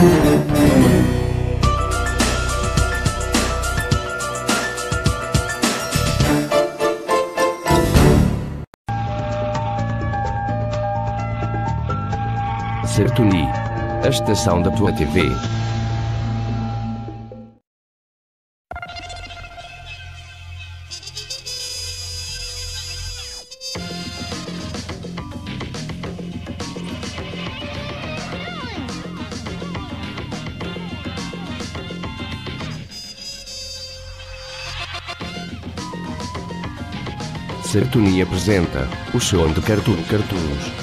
Sertuni, a estação da tua TV. Sertuni apresenta o show de Cartoons.